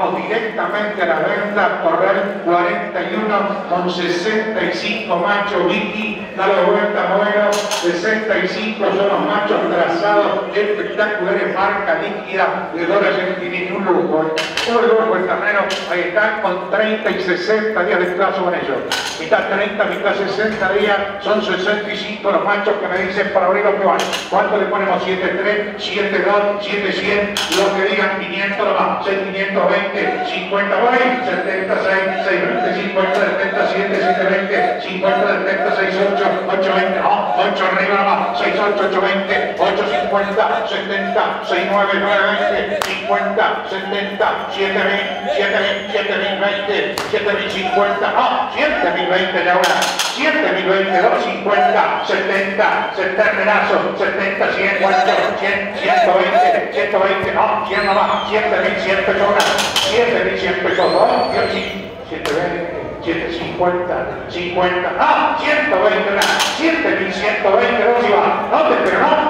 Directamente a la venta, Corral 41 con 65 machos, Vicky, dale vuelta, modelo 65, son los machos trazados, espectaculares, marca líquida de Dora Gentili, un lujo, un lujo el ternero, ahí están con 30 y 60 días de plazo con ellos, mitad 30, mitad 60 días, son 65 los machos que me dicen para abrir lo que van. ¿Cuánto le ponemos? 7.3, 7.2, 7.100, lo que digan 500 nomás, 6.520, 50, 76, 620, 50, 77, 720, 50, 70, 68, 820, no, 8 arriba nomás, 68, 820, 850, 70, 69, 920, 50, 70, 7000, 7000, 7020, 7050, no, 7020 ya ahora, 7020, 250, 70, 70 70, 100, 100, 120, 120, no, 100 nomás, 7100 pesos ahora, 7100 pesos, 2, 720, 750, 50, no, 120, 7120, no, si va, no te pero no,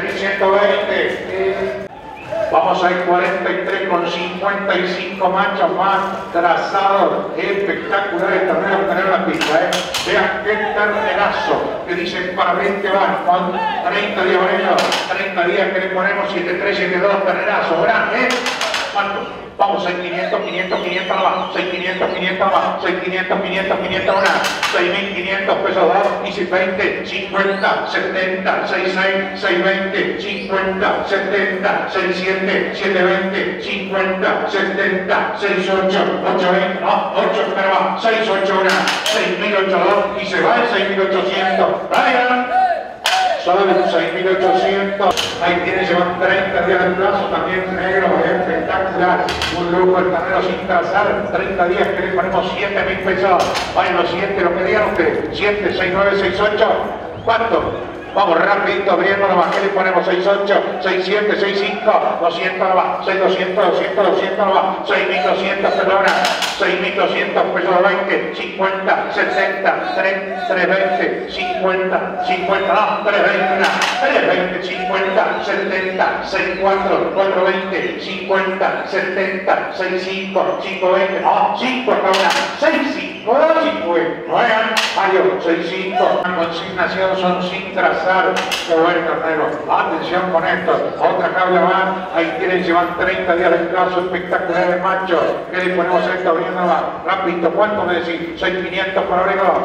7120, vamos a ir 43 con 55 machos más trazados, espectaculares terneros tener la pista, vean qué ternerazo, que dicen para 20 van, con 30 días con ellos, 30 días que le ponemos 73, 72 ternerazo, grande, ¿cuánto? Vamos, 6.500, 500, 500 más, 6.500, 500 más, 6.500, 500, 500 una, 6.500 pesos 2, y 20, 50, 70, 66, 620, 50, 70, 67, 720, 50, 70, 68, 820, no, 8, pero va, 68 una, 6.802, y se va el 6.800, ¡vaya! Son 6.800, ahí tiene, llevan 30 días de plazo, también negro, espectacular, un lujo el ternero sin trazar, 30 días que le ponemos 7.000 pesos, vayan los 7, lo que digan ustedes, 7, 6, 9, 6, 8, ¿cuánto? Vamos rapidito abriendo nomás, ¿qué le ponemos? 68, 67, 65, 200 nomás, 6200, 200, 200 nomás, 6200 pesos ahora, 6200 pesos 20, 50, 60, 320, 50, 50, no, 320, 320, 50, 70, 64, 420, 50, 70, 65, 520, no, 5 acá una, 65, 50, no hagan, adiós, 65, la consignación son sin trazar. Qué buen ternero, atención con esto, otra cabla más, ahí tienen, llevan 30 días de plazo, espectacular de macho, que le ponemos esto abriendo más, rápido, ¿cuánto me decís? 6.500 para abrirlo,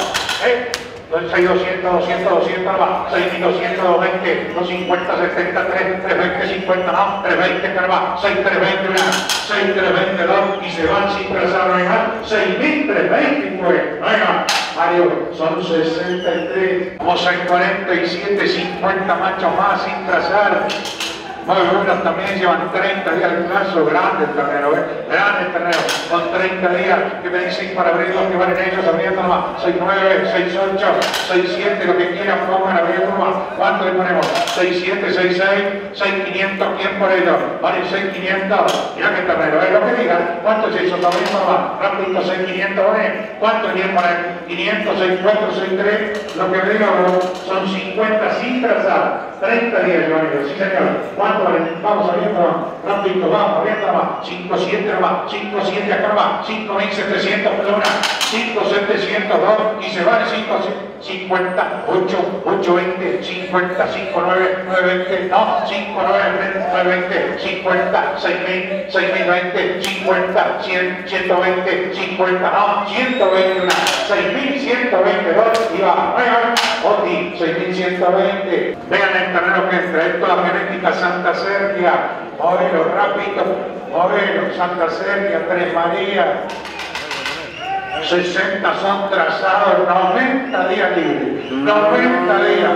6.200, 200, 200 más, 6.200, 220, 250, 70, 320, 50, no, 320 carva, 6.320 una, 6.320 dos, y se van sin trazar, no hay más, 6.320 pues, no hay más. Mario, son 63, vamos a 47, 50 machos más sin trazar. Muy buenos también, llevan 30 días de plazo, grande el ternero, grande el ternero, con 30 días que me dicen para abrir los que van en ellos, abriendo nomás, 6.9, 6.8, 6.7, lo que quieran pongan abriendo nomás, ¿cuánto le ponemos? 6.7, 6.6, 6.500, ¿quién por ellos? Vale 6.500, mira que ternero, lo que digan, ¿cuánto es eso? Abriendo nomás, rápido 6.500, ¿vale? ¿Cuánto quieren para él? 500, 6.4, 6.3, lo que me digan son 50 sin trazar, 30 días llevan ellos, sí señor. Vamos abriendo rápido, vamos abriendo nomás, 5.7 nomás, 5.7 acá nomás, 5.700 personas, 5.702 y se van 50, 8, 8.20, 50, 5.9, 9.20, no, 5.9, 9.20, 50, 6.000, 6.020, 50, 100, 120, 50, no, 120 una, 6.122 y va, vean, Oti, 6.120, vean el ternero que entra, esto la genética Santa Sergia, modelo rápido, modelo Santa Sergia, Tres Marías, 60 son trazados, 90 días libres, 90 días.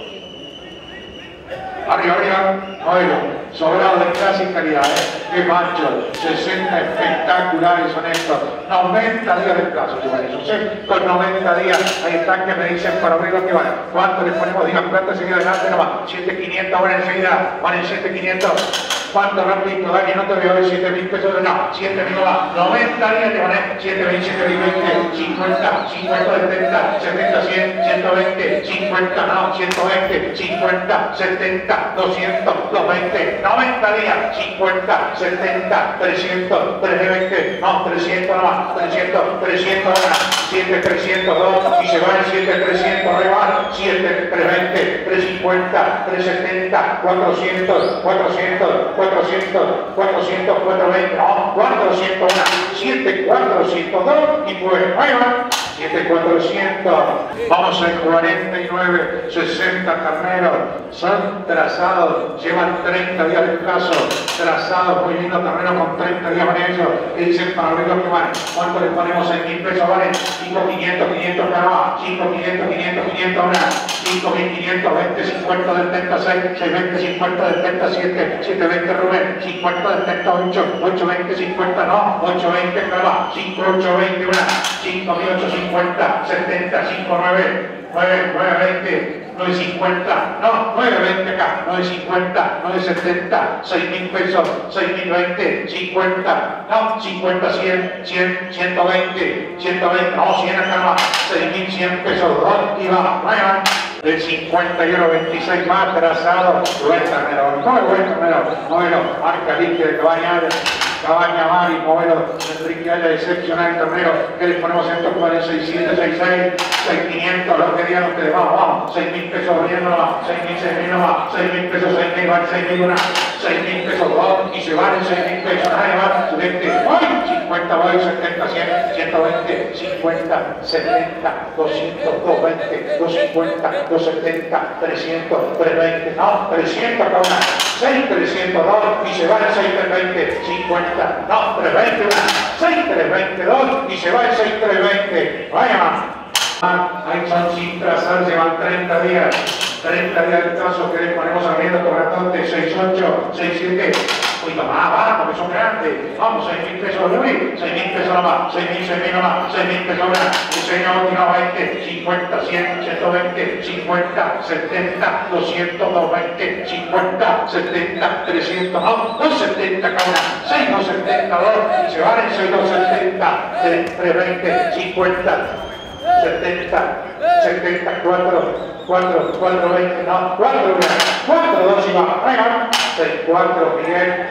Arriba, modelo, sobrado de clase y calidad, qué macho, 60 espectaculares son estos, 90 días de plazo, con 90 días, ahí están que me dicen para abrir lo que van, ¿cuánto les ponemos? Digan plata, seguir adelante nomás, 7.500 ahora enseguida, van en 7.500. ¿Cuánto rápido, Dani? No te voy a ver 7.000 pesos, no, 7.000 va, 90 días te van a 7.000, 7.020, 50, 50, 70, 70, 100, 120, 50, no, 120, 50, 70, 200, 220, 90 días, 50, 70, 300, 320, no, 300 nomás, 300, 301, 7, 302, y se va el 7, 300, arriba, 7, 320, 350, 370, 400, 400, 400, 400, 420, no, 401, 7, 402, y pues, ahí va. 7,400, vamos al 49, 60 carneros, son trazados, llevan 30 días de plazo, trazados, muy lindo terreno con 30 días con ellos, y dicen para abrir los que van, ¿cuánto le ponemos en 1000 pesos? Vale, 5.500, 500 cada, 5.500, 500, 500 una, 5.500, 20, 50 del 36, 620, 50 del 37, 720 Rubén, 50 del 38, 820, 50 no, 820 cada, 5820 una, 5.850, 70, 59, 920, 950, no, 920 acá, 950, 970, 6.000 pesos, 6.020, 50, no, 50, 100, 100, 120, 120, no, 100 acá más, 6.100 pesos, 2, y va, vaya. El 51, 26 más trazado, buen ternero, muy buen ternero, modelo, marca líquida de Cabaña Mar y modelo Enrique Haya excepcional ternero, que le ponemos estos con el 600, 66, 6.500, lo que digan ustedes, vamos, 6.000 pesos abriendo nomás, 6.000, 6.000 nomás, 6.000 pesos, 6.000, van 6.000 una, 6.000 pesos dos, y se van en 6.000 pesos, nadie va, 50, voy, 70, 100, 120, 50, 70, 200, 220, 250, 270, 300, 320, no, 300 cada una, 6, 302, y se va el 6, 320, 50, no, 320 una, 6, 322, y se va el 6, 320, vaya más. Ahí son sin trazar, llevan 30 días, 30 días de trazo que le ponemos abriendo con ratonte, 68, 67, uy, más, porque son grandes, vamos, 6.000 pesos de Luis, 6.000 pesos nomás, 6.000 nomás, 6.000 pesos más, diseño último 20, 50, 100, 120, 50, 70, 200, 220, 50, 70, 300, no, 270 cada una, 6, 270, 2, y se van en 6, 270, 320, 50, 70, 74, 4, 4, 20, no, 4, 1, 4, 2 y va, 6, 4, Miguel.